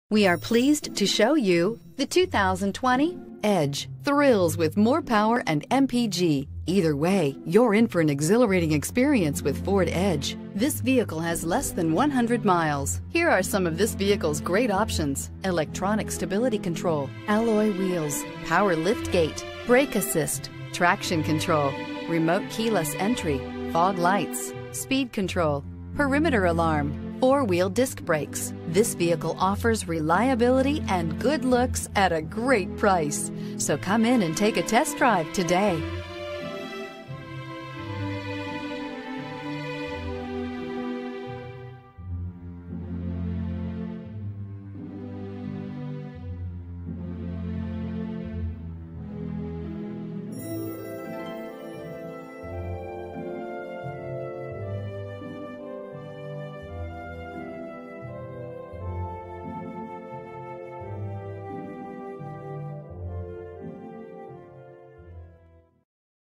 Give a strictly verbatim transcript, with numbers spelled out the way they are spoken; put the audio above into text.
We are pleased to show you the two thousand twenty Edge. Thrills with more power and M P G. Either way, you're in for an exhilarating experience with Ford Edge. This vehicle has less than one hundred miles. Here are some of this vehicle's great options: electronic stability control, alloy wheels, power lift gate, brake assist, traction control, remote keyless entry, fog lights, speed control, perimeter alarm, four-wheel disc brakes. This vehicle offers reliability and good looks at a great price. So come in and take a test drive today.